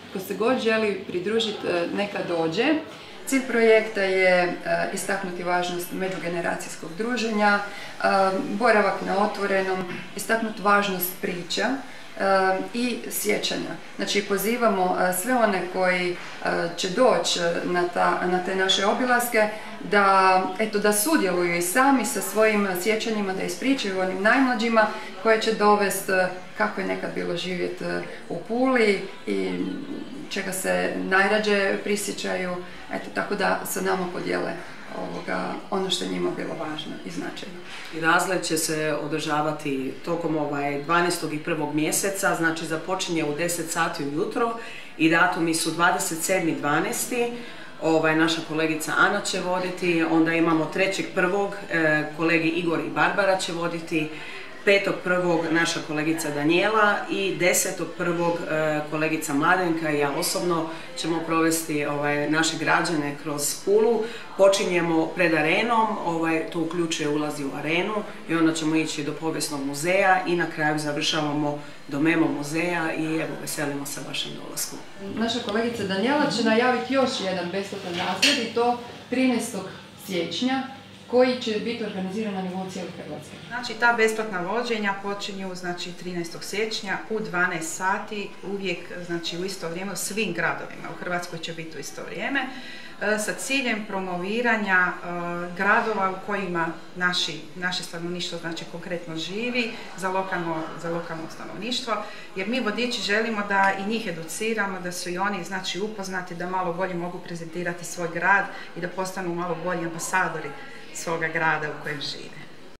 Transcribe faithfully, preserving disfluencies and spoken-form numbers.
ko se god želi pridružiti neka dođe. Cilj projekta je istaknuti važnost međugeneracijskog druženja, boravak na otvorenom, istaknuti važnost priča i sjećanja. Znači pozivamo sve one koji će doći na, ta, na te naše obilaske da, eto, da sudjeluju i sami sa svojim sjećanjima, da ispričaju onim najmlađima koje će dovesti kako je nekad bilo živjeti u Puli i čega se najrađe prisjećaju, eto, tako da sa nama podijele ovoga, ono što je njima bilo važno i značajno. I razgled će se održavati tokom ovaj dvanaestog i prvog mjeseca, znači započinje u deset sati ujutro i datumi su dvadeset sedmi dvanaesti Ovaj, naša kolegica Ana će voditi, onda imamo trećeg prvog eh, kolegi Igor i Barbara će voditi, petog prvog naša kolegica Danijela i desetog prvog eh, kolegica Mladenka i ja osobno ćemo provesti ovaj, naše građane kroz Pulu. Počinjemo pred arenom, ovaj, to uključuje ulazi u arenu i onda ćemo ići do Povijesnog muzeja i na kraju završavamo do Memo muzeja i evo, veselimo se vašem dolasku. Naša kolegica Danijela će najaviti još jedan besplatan razred i to trinaestog siječnja koji će biti organiziran na nivou cijele Hrvatske. Znači, ta besplatna vođenja počinju, znači, trinaestog siječnja u dvanaest sati, uvijek, znači, u isto vrijeme u svim gradovima. U Hrvatskoj će biti u isto vrijeme, sa ciljem promoviranja uh, gradova u kojima naši, naše stanovništvo, znači, konkretno živi, za lokalno, za lokalno stanovništvo, jer mi vodiči želimo da i njih educiramo, da su i oni, znači, upoznati, da malo bolje mogu prezentirati svoj grad i da postanu malo bolji ambasadori svoga grada u kojem žive.